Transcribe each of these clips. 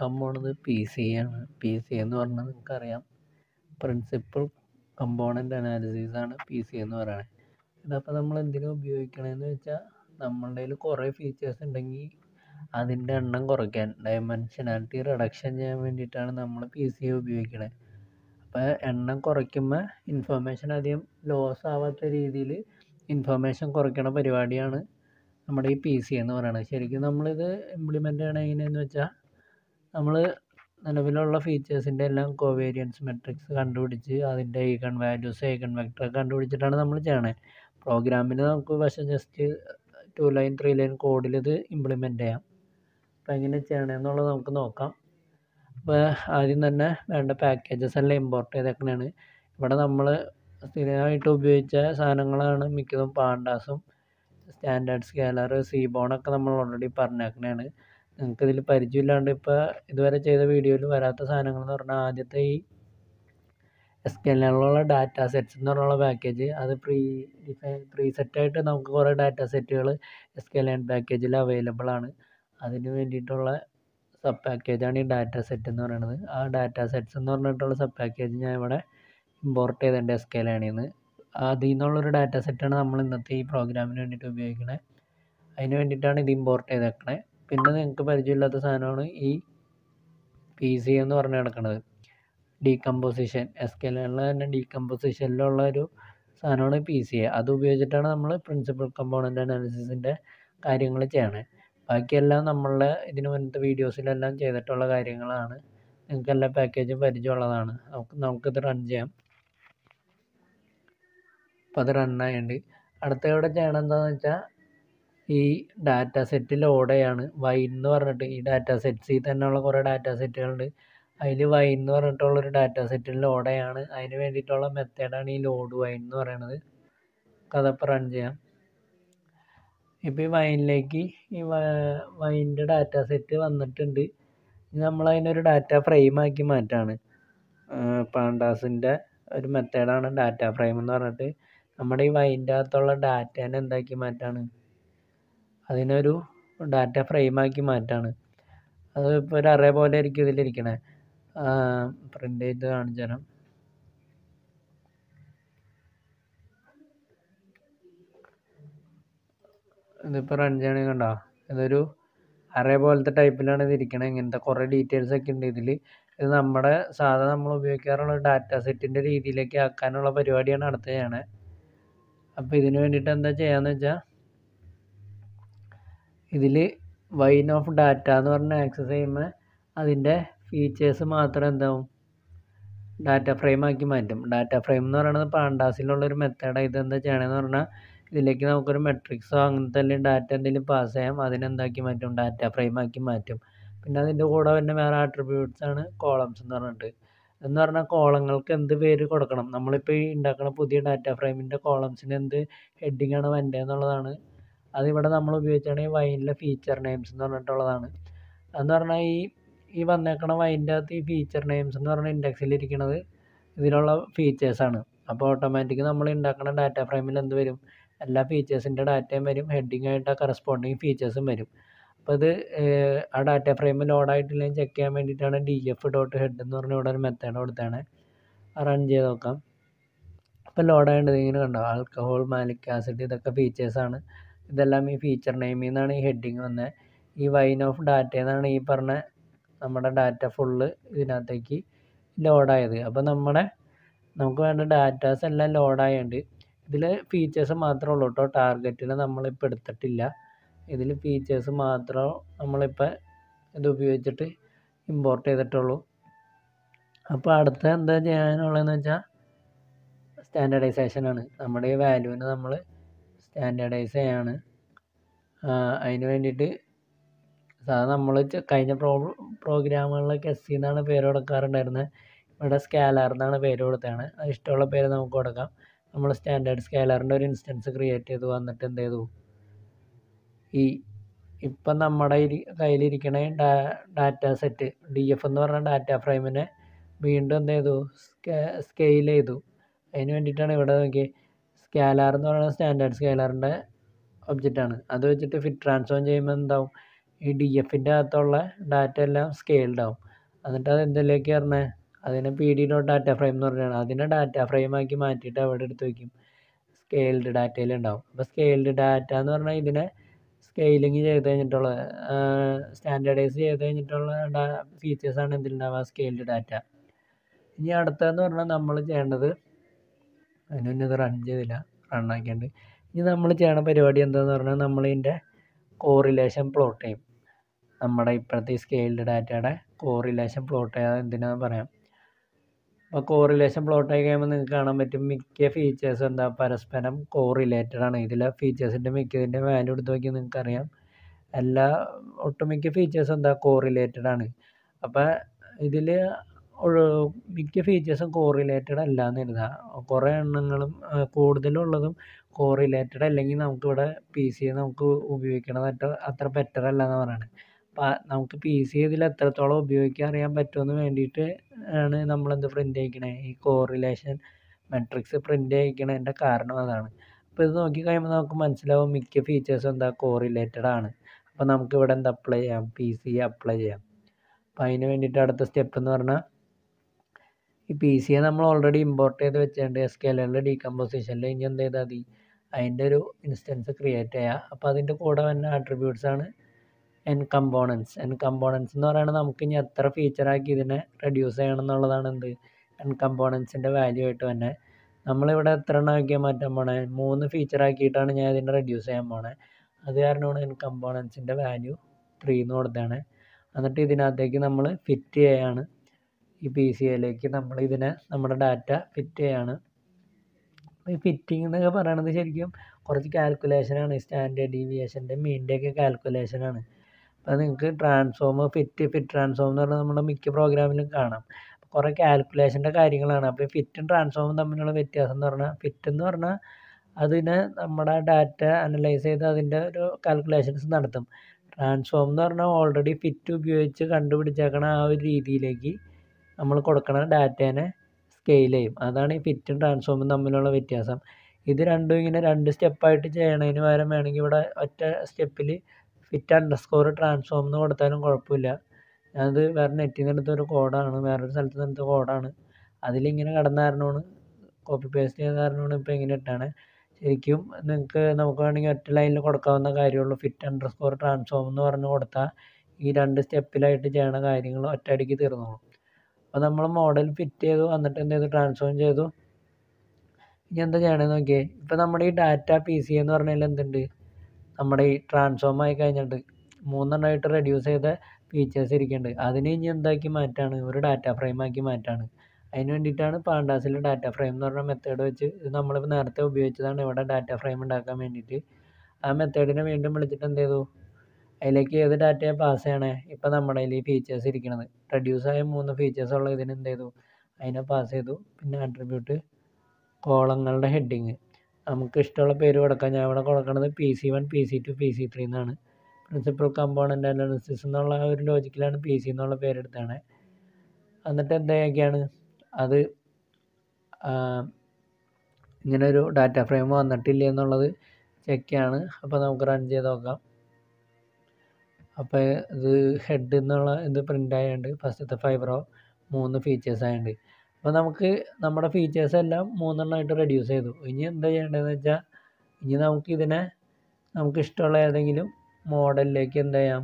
നോക്കാൻ പോണത് PCA ആണ്. PCA എന്ന് പറഞ്ഞാൽ നിങ്ങൾക്കറിയാം, പ്രിൻസിപ്പൽ കമ്പോണൻ്റ് അനാലിസിസ് ആണ് PCA എന്ന് പറയുന്നത്. ഇതപ്പോൾ നമ്മൾ എന്തിനാണ് ഉപയോഗിക്കണമെന്ന് വെച്ചാൽ, നമ്മളുടെ കയ്യിൽ കുറേ ഫീച്ചേഴ്സ് ഉണ്ടെങ്കിൽ അതിൻ്റെ എണ്ണം കുറയ്ക്കാൻ, ഡയമെൻഷനാലിറ്റി റിഡക്ഷൻ ചെയ്യാൻ വേണ്ടിയിട്ടാണ് നമ്മൾ PCA ഉപയോഗിക്കണത്. അപ്പോൾ എണ്ണം കുറയ്ക്കുമ്പോൾ ഇൻഫർമേഷൻ അധികം ലോസ് ആവാത്ത രീതിയിൽ ഇൻഫർമേഷൻ കുറയ്ക്കണ പരിപാടിയാണ് നമ്മുടെ ഈ PCA എന്ന് പറയുന്നത്. ശരിക്കും നമ്മളിത് ഇംപ്ലിമെൻ്റ് ചെയ്യണത് എങ്ങനെയെന്ന് വെച്ചാൽ, നമ്മൾ നിലവിലുള്ള ഫീച്ചേഴ്സിൻ്റെ എല്ലാം കോവേരിയൻസ് മെട്രിക്സ് കണ്ടുപിടിച്ച് അതിൻ്റെ ഈഗൺ വാല്യൂസ് ഈഗൺ വെക്ടർ കണ്ടുപിടിച്ചിട്ടാണ് നമ്മൾ ചെയ്യണത്. പ്രോഗ്രാമിൽ നമുക്ക് പക്ഷേ ജസ്റ്റ് 2 ലൈൻ 3 ലൈൻ കോഡിൽ ഇത് ഇംപ്ലിമെൻ്റ് ചെയ്യാം. അപ്പോൾ എങ്ങനെ ചെയ്യണമെന്നുള്ളത് നമുക്ക് നോക്കാം. അപ്പോൾ ആദ്യം തന്നെ വേണ്ട പാക്കേജസ് എല്ലാം ഇമ്പോർട്ട് ചെയ്തേക്കണതാണ്. ഇവിടെ നമ്മൾ സ്ഥിരമായിട്ട് ഉപയോഗിച്ച സാധനങ്ങളാണ് മിക്കതും പാണ്ടാസും സ്റ്റാൻഡേർഡ് സ്കെയിലർ സീബോണൊക്കെ നമ്മൾ ഓൾറെഡി പറഞ്ഞേക്കണതാണ്. നിങ്ങൾക്ക് ഇതിൽ പരിചയമില്ലാണ്ട് ഇപ്പോൾ ഇതുവരെ ചെയ്ത വീഡിയോയിൽ വരാത്ത സാധനങ്ങൾ എന്ന് പറഞ്ഞാൽ, ആദ്യത്തെ ഈ SQLനുള്ള ഡാറ്റ സെറ്റ്സ് എന്ന് പറഞ്ഞുള്ള പാക്കേജ്, അത് പ്രീസെറ്റായിട്ട് നമുക്ക് കുറേ ഡാറ്റ സെറ്റുകൾ SQLN പാക്കേജിൽ അവൈലബിൾ ആണ്. അതിന് വേണ്ടിയിട്ടുള്ള സബ് പാക്കേജാണ് ഈ ഡാറ്റ സെറ്റ് എന്ന് പറയുന്നത്. ആ ഡാറ്റ സെറ്റ്സ് എന്ന് പറഞ്ഞിട്ടുള്ള സബ് പാക്കേജ് ഞാൻ ഇവിടെ ഇമ്പോർട്ട് ചെയ്തിട്ടുണ്ട് SQLN ൽ നിന്ന്. അതിൽ നിന്നുള്ളൊരു ഡാറ്റ സെറ്റാണ് നമ്മൾ ഇന്നത്തെ ഈ പ്രോഗ്രാമിന് വേണ്ടിയിട്ട് ഉപയോഗിക്കണത്. അതിന് വേണ്ടിയിട്ടാണ് ഇത് ഇമ്പോർട്ട് ചെയ്തേക്കണത്. പിന്നെ നിങ്ങൾക്ക് പരിചയമില്ലാത്ത സാധനമാണ് ഈ PCA എന്ന് പറഞ്ഞ് കിടക്കുന്നത്. ഡീകമ്പോസിഷൻ, SQLN തന്നെ ഡീകമ്പോസിഷനിലുള്ള ഒരു സാധനമാണ് PCA. അത് ഉപയോഗിച്ചിട്ടാണ് നമ്മൾ പ്രിൻസിപ്പൽ കമ്പോണൻ്റ് അനാലിസിസിൻ്റെ കാര്യങ്ങൾ ചെയ്യണത്. ബാക്കിയെല്ലാം നമ്മളുടെ ഇതിന് മുന്നത്തെ വീഡിയോസിലെല്ലാം ചെയ്തിട്ടുള്ള കാര്യങ്ങളാണ്. നിങ്ങൾക്ക് എല്ലാ പാക്കേജും പരിചയമുള്ളതാണ്. നമുക്കിത് റൺ ചെയ്യാം. അപ്പോൾ അത് റണ്ണായുണ്ട്. അടുത്ത ഇവിടെ ചെയ്യണം എന്താണെന്ന് വെച്ചാൽ, ഈ ഡാറ്റ സെറ്റ് ലോഡ് ചെയ്യാണ്. വൈൻ എന്ന് പറഞ്ഞിട്ട് ഈ ഡാറ്റ സെറ്റ്സിൽ തന്നെയുള്ള കുറേ ഡാറ്റ സെറ്റുകളുണ്ട്. അതിൽ വൈൻ എന്ന് പറഞ്ഞിട്ടുള്ളൊരു ഡാറ്റ സെറ്റിൽ ലോഡ് ചെയ്യാണ്. അതിന് വേണ്ടിയിട്ടുള്ള മെത്തേഡാണ് ഈ ലോഡ് വൈൻ എന്ന് പറയുന്നത്. അതപ്പോൾ റൺ ചെയ്യാം. ഇപ്പോൾ ഈ വൈനിലേക്ക് ഈ വൈൻ്റെ ഡാറ്റ സെറ്റ് വന്നിട്ടുണ്ട്. നമ്മളതിനൊരു ഡാറ്റ ഫ്രെയിമാക്കി മാറ്റാണ്. പാണ്ടാസിൻ്റെ ഒരു മെത്തേഡാണ് ഡാറ്റ ഫ്രെയിം എന്ന് പറഞ്ഞിട്ട്, നമ്മുടെ ഈ വൈൻ്റെ അകത്തുള്ള ഡാറ്റേനെ എന്താക്കി മാറ്റാണ്, അതിനൊരു ഡാറ്റ ഫ്രെയിമാക്കി മാറ്റാണ്. അത് ഇപ്പോൾ ഒരു അറേ പോലെ ആയിരിക്കും ഇതിലിരിക്കണേ. പ്രിൻ്റ് ചെയ്ത് കാണിച്ചു തരാം. ഇതിപ്പോൾ റൺ ചെയ്യണമെങ്കിൽ കണ്ടോ, ഇതൊരു അറേ പോലത്തെ ടൈപ്പിലാണ് ഇത് ഇരിക്കണത്. ഇങ്ങനത്തെ കുറേ ഡീറ്റെയിൽസ് ഒക്കെ ഉണ്ട് ഇതിൽ. ഇത് നമ്മുടെ സാധാരണ നമ്മൾ ഉപയോഗിക്കാറുള്ള ഡാറ്റ സെറ്റിൻ്റെ രീതിയിലേക്ക് ആക്കാനുള്ള പരിപാടിയാണ് അടുത്ത ചെയ്യണത്. അപ്പോൾ ഇതിന് വേണ്ടിയിട്ട് എന്താ ചെയ്യാന്ന് വെച്ചാൽ, ഇതിൽ വൈൻ ഓഫ് ഡാറ്റ എന്ന് പറഞ്ഞ് ആക്സസ് ചെയ്യുമ്പോൾ അതിൻ്റെ ഫീച്ചേഴ്സ് മാത്രം എന്താവും, ഡാറ്റ ഫ്രെയിം ആക്കി മാറ്റും. ഡാറ്റ ഫ്രെയിം എന്ന് പറയുന്നത് പാണ്ടാസിലുള്ളൊരു മെത്തേഡാണ്. ഇതെന്താ ചെയ്യണമെന്ന് പറഞ്ഞാൽ, ഇതിലേക്ക് നമുക്കൊരു മെട്രിക്സോ അങ്ങനത്തെ എന്തെങ്കിലും ഡാറ്റ എന്തെങ്കിലും പാസ് ചെയ്യാം. അതിനെന്താക്കി മാറ്റും, ഡാറ്റ ഫ്രെയിം ആക്കി മാറ്റും. പിന്നെ അതിൻ്റെ കൂടെ തന്നെ വേറെ ആട്രിബ്യൂട്ട്സ് ആണ് കോളംസ് എന്ന് പറഞ്ഞിട്ട്. എന്ന് പറഞ്ഞാൽ കോളങ്ങൾക്ക് എന്ത് പേര് കൊടുക്കണം, നമ്മളിപ്പോൾ ഈ ഉണ്ടാക്കുന്ന പുതിയ ഡാറ്റ ഫ്രെയിമിൻ്റെ കോളംസിന് എന്ത് ഹെഡിങ് ആണ് വേണ്ടതെന്നുള്ളതാണ്. അതിവിടെ നമ്മൾ ഉപയോഗിച്ചാണ് ഈ വൈനിലെ ഫീച്ചർ നെയിംസ് എന്ന് പറഞ്ഞിട്ടുള്ളതാണ്. അതെന്ന് പറഞ്ഞാൽ ഈ വന്നേക്കണ വൈൻ്റെ അകത്ത് ഈ ഫീച്ചർ നെയിംസ് എന്ന് പറഞ്ഞ ഇൻഡെക്സിലിരിക്കുന്നത് ഇതിലുള്ള ഫീച്ചേഴ്സാണ്. അപ്പോൾ ഓട്ടോമാറ്റിക് നമ്മൾ ഉണ്ടാക്കുന്ന ഡാറ്റ ഫ്രെയിമിൽ എന്ത് വരും, എല്ലാ ഫീച്ചേഴ്സിൻ്റെ ഡാറ്റയും വരും, ഹെഡിങ് ആയിട്ട് കറസ്പോണ്ടിങ് ഫീച്ചേഴ്സും വരും. അപ്പോൾ ഇത് ആ ഡാറ്റ ഫ്രെയിം ലോഡായിട്ടില്ലെങ്കിൽ ചെക്ക് ചെയ്യാൻ വേണ്ടിയിട്ടാണ് df.head എന്ന് പറഞ്ഞ ഇവിടെ ഒരു മെത്തേഡ് കൊടുത്താണ്. റൺ ചെയ്ത് നോക്കാം. അപ്പോൾ ലോഡായിട്ട് ഇങ്ങനെ കണ്ടോ, ആൽക്കഹോൾ, മാലിക് ആസിഡ്, ഇതൊക്കെ ഫീച്ചേഴ്സാണ്. ഇതെല്ലാം ഈ ഫീച്ചർ നെയിമിൽ നിന്നാണ് ഈ ഹെഡിങ് വന്നത്. ഈ വൈൻ ഓഫ് ഡാറ്റ എന്നാണ് ഈ പറഞ്ഞ നമ്മുടെ ഡാറ്റ ഫുള്ള് ഇതിനകത്തേക്ക് ലോഡായത്. അപ്പോൾ നമുക്ക് വേണ്ട ഡാറ്റാസ് എല്ലാം ലോഡായുണ്ട്. ഇതിൽ ഫീച്ചേഴ്സ് മാത്രമേ ഉള്ളൂ കേട്ടോ. ടാർഗറ്റിനെ നമ്മളിപ്പോൾ എടുത്തിട്ടില്ല. ഇതിൽ ഫീച്ചേഴ്സ് മാത്രം നമ്മളിപ്പോൾ ഇത് ഉപയോഗിച്ചിട്ട് ഇമ്പോർട്ട് ചെയ്തിട്ടുള്ളൂ. അപ്പോൾ അടുത്ത എന്താ ചെയ്യാനുള്ളതെന്ന് വെച്ചാൽ, സ്റ്റാൻഡേർഡൈസേഷനാണ്. നമ്മുടെ ഈ വാല്യൂവിനെ നമ്മൾ സ്റ്റാൻഡേർഡൈസ് ചെയ്യാണ്. അതിന് വേണ്ടിയിട്ട് സാധാരണ നമ്മൾ കഴിഞ്ഞ പ്രോഗ്രാമുകളിലൊക്കെ SC എന്നാണ് പേര് കൊടുക്കാറുണ്ടായിരുന്നത്. ഇവിടെ സ്കാലർ എന്നാണ് പേര് കൊടുത്തതാണ്. അത് ഇഷ്ടമുള്ള പേര് നമുക്ക് കൊടുക്കാം. നമ്മൾ സ്റ്റാൻഡേർഡ് സ്കാലറിൻ്റെ ഒരു ഇൻസ്റ്റൻസ് ക്രിയേറ്റ് ചെയ്തു. വന്നിട്ട് എന്ത് ചെയ്തു, ഇപ്പം നമ്മുടെ കയ്യിലിരിക്കണ ഡാറ്റ സെറ്റ് DF എന്ന് പറഞ്ഞ ഡാറ്റ ഫ്രെയിമിനെ വീണ്ടും എന്ത് ചെയ്തു, സ്കെയിൽ ചെയ്തു. അതിന് വേണ്ടിയിട്ടാണ് ഇവിടെ നോക്കി സ്കാലർ എന്ന് പറയുന്നത് സ്റ്റാൻഡേർഡ് സ്കാലറിൻ്റെ ഒബ്ജക്റ്റാണ്. അത് വെച്ചിട്ട് ഫിറ്റ് ട്രാൻസ്ഫോം ചെയ്യുമ്പോൾ എന്താവും, ഈ DFൻ്റെ അകത്തുള്ള ഡാറ്റ എല്ലാം സ്കെയിൽഡ് ആവും. എന്നിട്ട് അത് എന്തിലേക്ക് പറഞ്ഞാൽ അതിനെ PD.data frame എന്ന് പറഞ്ഞാണ്. അതിനെ ഡാറ്റ ഫ്രെയിമാക്കി മാറ്റിയിട്ട് അവിടെ എടുത്ത് വയ്ക്കും. സ്കെയിൽഡ് ഡാറ്റയിൽ ഉണ്ടാവും. അപ്പോൾ സ്കെയിൽഡ് ഡാറ്റ എന്ന് പറഞ്ഞാൽ ഇതിനെ സ്കെയിലിങ് ചെയ്ത് കഴിഞ്ഞിട്ടുള്ള സ്റ്റാൻഡേർഡൈസ് ചെയ്ത് കഴിഞ്ഞിട്ടുള്ള ഫീച്ചേഴ്സാണ് എന്തിലുണ്ടാവുക, സ്കെയിൽഡ് ഡാറ്റ. ഇനി അടുത്തതെന്ന് പറഞ്ഞാൽ നമ്മൾ ചെയ്യേണ്ടത്, അതിനൊന്നും ഇത് റൺ ചെയ്തില്ല, റണ്ണാക്കിയുണ്ട്. ഇനി നമ്മൾ ചെയ്യണ പരിപാടി എന്താണെന്ന് പറഞ്ഞാൽ നമ്മളിതിൻ്റെ കോറിലേഷൻ പ്ലോട്ട് ചെയ്യും. നമ്മുടെ ഇപ്പോഴത്തെ ഈ സ്കെയിൽഡ് ഡാറ്റയുടെ കോറിലേഷൻ പ്ലോട്ട് ചെയ്യാതെ എന്തിനാണെന്ന് പറയാം. അപ്പോൾ കോറിലേഷൻ പ്ലോട്ട് ആയി കഴിയുമ്പോൾ നിങ്ങൾക്ക് കാണാൻ പറ്റും മിക്ക ഫീച്ചേഴ്സും എന്താ പരസ്പരം കോറിലേറ്റഡ് ആണ്. ഇതിലെ ഫീച്ചേഴ്സിൻ്റെ മിക്കതിൻ്റെ വാല്യൂ എടുത്ത് നോക്കി നിങ്ങൾക്കറിയാം എല്ലാ ഒട്ടുമിക്ക ഫീച്ചേഴ്സും എന്താ കോറിലേറ്റഡ് ആണ്. അപ്പോൾ ഇതിൽ മിക്ക ഫീച്ചേഴ്സും കോറിലേറ്റഡ് അല്ല എന്ന് എഴുതുക. കുറേ എണ്ണങ്ങളും കൂടുതലുള്ളതും കോറിലേറ്റഡ് അല്ലെങ്കിൽ നമുക്കിവിടെ PC നമുക്ക് ഉപയോഗിക്കണത് അത്ര ബെറ്റർ അല്ല എന്ന് പറയുന്നത്. അപ്പോൾ നമുക്ക് PC ഇതിൽ എത്രത്തോളം ഉപയോഗിക്കാൻ അറിയാൻ പറ്റുമെന്ന് വേണ്ടിയിട്ട് ആണ് നമ്മളെന്ത് പ്രിൻ്റ് ചെയ്യിക്കണേ, ഈ കോറിലേഷൻ മെട്രിക്സ് പ്രിൻ്റ് ചെയ്യിക്കണതിൻ്റെ കാരണം അതാണ്. അപ്പോൾ ഇത് നോക്കി കഴിയുമ്പോൾ നമുക്ക് മനസ്സിലാവും മിക്ക ഫീച്ചേഴ്സും എന്താ കോറിലേറ്റഡ് ആണ്. അപ്പോൾ നമുക്ക് ഇവിടെ എന്താ അപ്ലൈ ചെയ്യാം, PC അപ്ലൈ ചെയ്യാം. അപ്പോൾ അതിന് വേണ്ടിയിട്ട് അടുത്ത സ്റ്റെപ്പ് എന്ന് പറഞ്ഞാൽ ഈ PC നമ്മൾ ഓൾറെഡി ഇമ്പോർട്ട് ചെയ്ത് വെച്ചിട്ടുണ്ട് SQL ഡീകമ്പോസിഷനിൽ. ഇനി എന്ത് ചെയ്താൽ മതി, അതിൻ്റെ ഒരു ഇൻസ്റ്റൻസ് ക്രിയേറ്റ് ചെയ്യുക. അപ്പോൾ അതിൻ്റെ കൂടെ തന്നെ ആട്രിബ്യൂട്ട്സ് ആണ് എൻകമ്പോണൻസ് എന്ന് പറയുന്നത് നമുക്ക് ഇനി എത്ര ഫീച്ചറാക്കി ഇതിനെ റെഡ്യൂസ് ചെയ്യണം എന്നുള്ളതാണ് എന്ത് എൻകമ്പോണൻസിൻ്റെ വാല്യൂ ആയിട്ട് തന്നെ. നമ്മളിവിടെ എത്ര എണ്ണം ആക്കിയാൽ മാറ്റാൻ പോണേ, 3 ഫീച്ചറാക്കിയിട്ടാണ് ഞാൻ ഇതിനെ റെഡ്യൂസ് ചെയ്യാൻ പോണേ. അത് കാരണമാണ് എൻകമ്പോണൻസിൻ്റെ വാല്യൂ 3 എന്ന് കൊടുത്താണ്. എന്നിട്ട് ഇതിനകത്തേക്ക് നമ്മൾ ഫിറ്റ് ചെയ്യാണ്, ഈ PCയിലേക്ക് നമ്മൾ ഇതിനെ നമ്മുടെ ഡാറ്റ ഫിറ്റ് ചെയ്യാണ്. ഈ ഫിറ്റിംഗ് എന്നൊക്കെ പറയണത് ശരിക്കും കുറച്ച് കാൽക്കുലേഷനാണ്, സ്റ്റാൻഡേർഡ് ഡീവിയേഷൻ്റെ മീൻ്റെയൊക്കെ കാൽക്കുലേഷനാണ്. അപ്പോൾ നിങ്ങൾക്ക് ട്രാൻസ്ഫോം ഫിറ്റ് ട്രാൻസ്ഫോം എന്ന് പറഞ്ഞാൽ നമ്മുടെ മിക്ക പ്രോഗ്രാമിലും കാണാം. കുറേ കാൽക്കുലേഷൻ്റെ കാര്യങ്ങളാണ്. അപ്പോൾ ഫിറ്റും ട്രാൻസ്ഫോമും തമ്മിലുള്ള വ്യത്യാസം എന്ന് പറഞ്ഞാൽ, ഫിറ്റ് എന്ന് പറഞ്ഞാൽ അതിനെ നമ്മുടെ ഡാറ്റ അനലൈസ് ചെയ്ത് അതിൻ്റെ ഒരു കാൽക്കുലേഷൻസ് നടത്തും. ട്രാൻസ്ഫോം എന്ന് പറഞ്ഞാൽ ഓൾറെഡി ഫിറ്റ് ഉപയോഗിച്ച് കണ്ടുപിടിച്ചേക്കണ ആ ഒരു രീതിയിലേക്ക് നമ്മൾ കൊടുക്കണ ഡാറ്റേനെ സ്കെയിൽ ചെയ്യും. അതാണ് ഈ ഫിറ്റും ട്രാൻസ്ഫോമും തമ്മിലുള്ള വ്യത്യാസം. ഇത് രണ്ടും ഇങ്ങനെ 2 സ്റ്റെപ്പായിട്ട് ചെയ്യണതിന് പകരം വേണമെങ്കിൽ ഇവിടെ ഒറ്റ സ്റ്റെപ്പിൽ fit_transform എന്ന് കൊടുത്താലും കുഴപ്പമില്ല. അത് വേറെ നെറ്റിൽ നിന്ന് എടുത്തൊരു കോഡാണ്, വേറൊരു സ്ഥലത്ത് നിന്ന് എടുത്ത കോഡാണ്. അതിലിങ്ങനെ കിടന്ന കാരണമാണ്, കോപ്പി പേസ്റ്റ് ചെയ്ത കാരണമാണ് ഇപ്പോൾ ഇങ്ങനെ ഇട്ടാണ്. ശരിക്കും നമുക്ക് വേണമെങ്കിൽ ഒറ്റ ലൈനിൽ കൊടുക്കാവുന്ന കാര്യമുള്ളൂ. fit_transform എന്ന് പറഞ്ഞ് കൊടുത്താൽ ഈ 2 സ്റ്റെപ്പിലായിട്ട് ചെയ്യണ കാര്യങ്ങൾ ഒറ്റയടിക്ക് തീർന്നോളും. അപ്പോൾ നമ്മൾ മോഡൽ ഫിറ്റ് ചെയ്തു, എന്നിട്ട് എന്ത് ചെയ്തു, ട്രാൻസ്ഫോം ചെയ്തു. ഇനി എന്താ ചെയ്യണമെന്ന് നോക്കിയേ, ഇപ്പോൾ നമ്മുടെ ഈ ഡാറ്റ PC എന്ന് പറഞ്ഞാൽ എന്തുണ്ട്, നമ്മുടെ ഈ ട്രാൻസ്ഫോം ആയി കഴിഞ്ഞിട്ട് 3 എണ്ണമായിട്ട് റെഡ്യൂസ് ചെയ്ത ഫീച്ചേഴ്സ് ഇരിക്കുന്നുണ്ട്. അതിനെ ഇനി എന്താക്കി മാറ്റാണ്, ഒരു ഡാറ്റ ഫ്രെയിമാക്കി മാറ്റാണ്. അതിന് വേണ്ടിയിട്ടാണ് പാണ്ടാസിൽ ഡാറ്റ ഫ്രെയിം എന്ന് പറഞ്ഞ മെത്തേഡ് വെച്ച്, ഇത് നമ്മളിപ്പോൾ നേരത്തെ ഉപയോഗിച്ചതാണ് ഇവിടെ ഡാറ്റ ഫ്രെയിം ഉണ്ടാക്കാൻ വേണ്ടിയിട്ട്. ആ മെത്തേഡിനെ വീണ്ടും വിളിച്ചിട്ട് എന്ത് ചെയ്തു, അതിലേക്ക് ഏത് ഡാറ്റയാണ് പാസ് ചെയ്യണേ, ഇപ്പോൾ നമ്മുടെ കയ്യിൽ ഈ ഫീച്ചേഴ്സ് ഇരിക്കണത് റെഡ്യൂസായ 3 ഫീച്ചേഴ്സ് ഉള്ള ഇതിന് എന്ത് ചെയ്തു, അതിനെ പാസ് ചെയ്തു. പിന്നെ ആട്രിബ്യൂട്ട് കോളങ്ങളുടെ ഹെഡിങ് നമുക്ക് ഇഷ്ടമുള്ള പേര് കൊടുക്കാം. ഞാൻ ഇവിടെ കൊടുക്കുന്നത് PC1 PC2 PC3 എന്നാണ്. പ്രിൻസിപ്പൽ കമ്പോണൻ്റ് അനാലിസിസ് എന്നുള്ള ആ ഒരു ലോജിക്കിലാണ് PC എന്നുള്ള പേരെടുത്താണ്. എന്നിട്ട് എന്തൊക്കെയാണ് അത് ഇങ്ങനെ ഒരു ഡാറ്റ ഫ്രെയിം വന്നിട്ടില്ല എന്നുള്ളത് ചെക്കാണ്. അപ്പോൾ നമുക്ക് റൺ ചെയ്ത് നോക്കാം. അപ്പോൾ ഇത് ഹെഡ് എന്നുള്ള ഇത് പ്രിൻ്റ് ആയതുകൊണ്ട് ഫസ്റ്റത്തെ 5 റോ 3 ഫീച്ചേഴ്സ് ആയതുകൊണ്ട്, അപ്പോൾ നമുക്ക് നമ്മുടെ ഫീച്ചേഴ്സ് എല്ലാം 3 എണ്ണമായിട്ട് റെഡ്യൂസ് ചെയ്തു. ഇനി എന്താ ചെയ്യേണ്ടതെന്ന് വെച്ചാൽ, ഇനി നമുക്ക് ഇഷ്ടമുള്ള ഏതെങ്കിലും മോഡലിലേക്ക് എന്ത് ചെയ്യാം,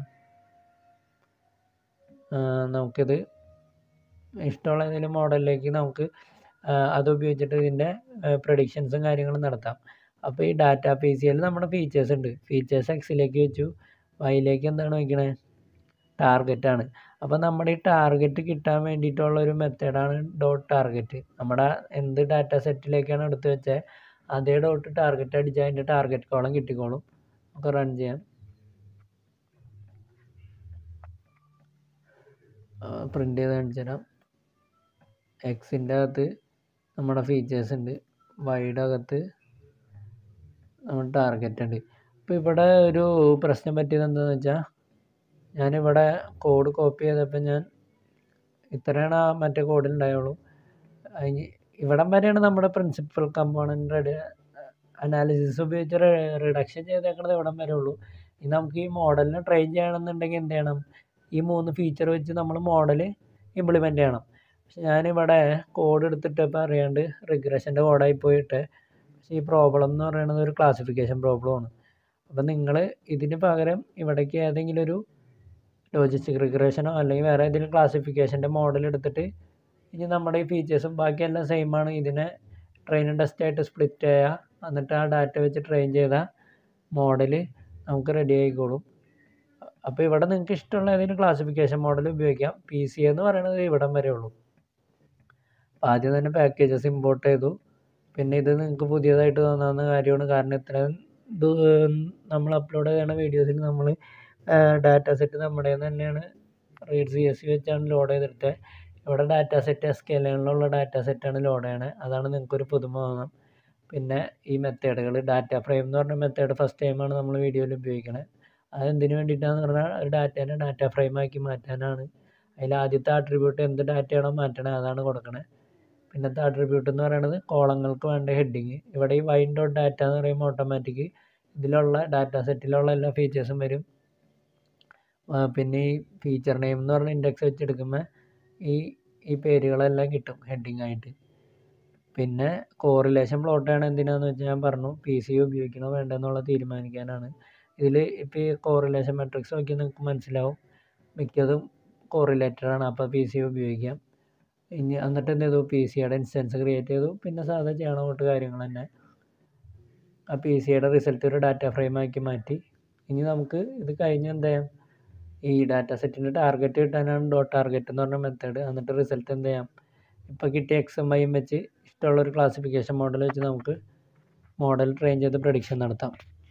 നമുക്കിത് ഇഷ്ടമുള്ള ഏതെങ്കിലും മോഡലിലേക്ക് നമുക്ക് അത് ഉപയോഗിച്ചിട്ട് ഇതിൻ്റെ പ്രഡിക്ഷൻസും കാര്യങ്ങളും നടത്താം. അപ്പോൾ ഈ ഡാറ്റ PCയിൽ നമ്മുടെ ഫീച്ചേഴ്സ് ഉണ്ട്. ഫീച്ചേഴ്സ് Xലേക്ക് വെച്ചു, Yലേക്ക് എന്താണ് വയ്ക്കണേ, ടാർഗറ്റാണ്. അപ്പോൾ നമ്മുടെ ഈ ടാർഗറ്റ് കിട്ടാൻ വേണ്ടിയിട്ടുള്ള ഒരു മെത്തേഡാണ് .target. നമ്മുടെ എന്ത് ഡാറ്റ സെറ്റിലേക്കാണ് എടുത്ത് വെച്ചാൽ അതേ ടാർഗറ്റ് അടിച്ചാൽ അതിൻ്റെ ടാർഗറ്റ് കോളം കിട്ടിക്കോളും. നമുക്ക് റൺ ചെയ്യാം. പ്രിൻ്റ് ചെയ്ത് കാണിച്ചു തരാം. Xൻ്റെ അകത്ത് നമ്മുടെ ഫീച്ചേഴ്സ് ഉണ്ട്, Yയുടെ അകത്ത് നമ്മുടെ ടാർഗറ്റ് ഉണ്ട്. അപ്പോൾ ഇവിടെ ഒരു പ്രശ്നം പറ്റിയത് എന്താണെന്ന് വെച്ചാൽ, ഞാനിവിടെ കോഡ് കോപ്പി ചെയ്തപ്പോൾ ഞാൻ ഇത്രയാണ് ആ മറ്റേ കോഡിൽ ഉണ്ടായുള്ളൂ. ഇവിടം വരെയാണ് നമ്മുടെ പ്രിൻസിപ്പൽ കമ്പോണൻ്റ് അനാലിസിസ് ഉപയോഗിച്ച് റിഡക്ഷൻ ചെയ്തേക്കുന്നത്, ഇവിടം വരെ ഉള്ളൂ. ഇനി നമുക്ക് ഈ മോഡലിനെ ട്രെയിൻ ചെയ്യണമെന്നുണ്ടെങ്കിൽ എന്ത് ചെയ്യണം, ഈ 3 ഫീച്ചർ വെച്ച് നമ്മൾ മോഡൽ ഇംപ്ലിമെൻ്റ് ചെയ്യണം. പക്ഷെ ഞാനിവിടെ കോഡ് എടുത്തിട്ടപ്പോൾ അറിയാണ്ട് റിഗ്രഷൻ്റെ കോഡായി പോയിട്ട്, പക്ഷേ ഈ പ്രോബ്ലം എന്ന് പറയുന്നത് ഒരു ക്ലാസിഫിക്കേഷൻ പ്രോബ്ലമാണ്. അപ്പം നിങ്ങൾ ഇതിന് പകരം ഇവിടേക്ക് ഏതെങ്കിലും ഒരു ലോജിസ്റ്റിക് റിഗ്രഷനോ അല്ലെങ്കിൽ വേറെ ഏതെങ്കിലും ക്ലാസിഫിക്കേഷൻ്റെ മോഡൽ എടുത്തിട്ട് ഇനി നമ്മുടെ ഈ ഫീച്ചേഴ്സും ബാക്കിയെല്ലാം സെയിം ആണ്, ഇതിനെ ട്രെയിനും ടെസ്റ്റായിട്ട് സ്പ്ലിറ്റ് ചെയ്യുക, എന്നിട്ട് ആ ഡാറ്റ വെച്ച് ട്രെയിൻ ചെയ്ത മോഡൽ നമുക്ക് റെഡി ആയിക്കോളും. അപ്പോൾ ഇവിടെ നിങ്ങൾക്ക് ഇഷ്ടമുള്ള ഏതെങ്കിലും ക്ലാസിഫിക്കേഷൻ മോഡൽ ഉപയോഗിക്കാം. PCA എന്ന് പറയുന്നത് ഇവിടം വരെ ഉള്ളൂ. അപ്പോൾ ആദ്യം തന്നെ പാക്കേജസ് ഇമ്പോർട്ട് ചെയ്തു. പിന്നെ ഇത് നിങ്ങൾക്ക് പുതിയതായിട്ട് തോന്നാവുന്ന കാര്യമാണ്, കാരണം ഇത്രയും നമ്മൾ അപ്ലോഡ് ചെയ്യുന്ന വീഡിയോസിൽ നമ്മൾ ഡാറ്റ സെറ്റ് നമ്മുടെ തന്നെയാണ് റീഡ് CSV വെച്ചാണ് ലോഡ് ചെയ്തെടുത്തത്. ഇവിടെ ഡാറ്റ സെറ്റ് SQLിലുള്ള ഡാറ്റ സെറ്റാണ് ലോഡ് ചെയ്യണത്. അതാണ് നിങ്ങൾക്കൊരു പുതുമ തോന്നാം. പിന്നെ ഈ മെത്തേഡുകൾ, ഡാറ്റ ഫ്രെയിം എന്ന് പറഞ്ഞ മെത്തേഡ് ഫസ്റ്റ് ടൈമാണ് നമ്മൾ വീഡിയോയിൽ ഉപയോഗിക്കണത്. അതെന്തിനു വേണ്ടിയിട്ടാണെന്ന് പറഞ്ഞാൽ ഒരു ഡാറ്റേനെ ഡാറ്റ ഫ്രെയിമാക്കി മാറ്റാനാണ്. അതിൽ ആദ്യത്തെ ആട്രിബ്യൂട്ട് എന്ത് ഡാറ്റയാണോ മാറ്റണത് അതാണ് കൊടുക്കണത്. പിന്നത്തെ ആട്രിബ്യൂട്ട് എന്ന് പറയുന്നത് കോളങ്ങൾക്ക് വേണ്ട ഹെഡിങ്. ഇവിടെ ഈ wine.data എന്ന് പറയുമ്പോൾ ഓട്ടോമാറ്റിക് ഇതിലുള്ള ഡാറ്റ സെറ്റിലുള്ള എല്ലാ ഫീച്ചേഴ്സും വരും. പിന്നെ ഈ ഫീച്ചർ നെയിം എന്ന് പറഞ്ഞ ഇൻഡെക്സ് വെച്ചെടുക്കുമ്പോൾ ഈ പേരുകളെല്ലാം കിട്ടും ഹെഡിങ് ആയിട്ട്. പിന്നെ കോറിലേഷൻ പ്ലോട്ട് ചെയ്യണം എന്തിനാണെന്ന് വെച്ചാൽ ഞാൻ പറഞ്ഞു, PCA ഉപയോഗിക്കണോ വേണ്ടെന്നുള്ള തീരുമാനിക്കാനാണ്. ഇതിൽ ഇപ്പോൾ ഈ കോറിലേഷൻ മെട്രിക്സ് നോക്കിയാൽ നിങ്ങൾക്ക് മനസ്സിലാവും, മിക്കതും കോറിലേറ്റഡ് ആണ്. അപ്പോൾ PCA ഉപയോഗിക്കാം. ഇനി എന്നിട്ട് എന്ത് ചെയ്തു, PCAയുടെ ഇൻസ്റ്റൻസ് ക്രിയേറ്റ് ചെയ്തു. പിന്നെ സാധാ ചെയ്യണ തൊട്ട് കാര്യങ്ങൾ തന്നെ. ആ PCAയുടെ റിസൾട്ട് ഒരു ഡാറ്റ ഫ്രെയിമാക്കി മാറ്റി. ഇനി നമുക്ക് ഇത് കഴിഞ്ഞ് എന്ത് ചെയ്യാം, ഈ ഡാറ്റ സെറ്റിൻ്റെ ടാർഗറ്റ് കിട്ടാനാണ് .target എന്ന് പറഞ്ഞ മെത്തേഡ്. എന്നിട്ട് റിസൾട്ട് എന്ത് ചെയ്യാം, ഇപ്പോൾ കിട്ടിയ Xഉം Yഉം വെച്ച് ഇഷ്ടമുള്ളൊരു ക്ലാസിഫിക്കേഷൻ മോഡൽ വെച്ച് നമുക്ക് മോഡൽ ട്രെയിൻ ചെയ്ത് പ്രഡിക്ഷൻ നടത്താം.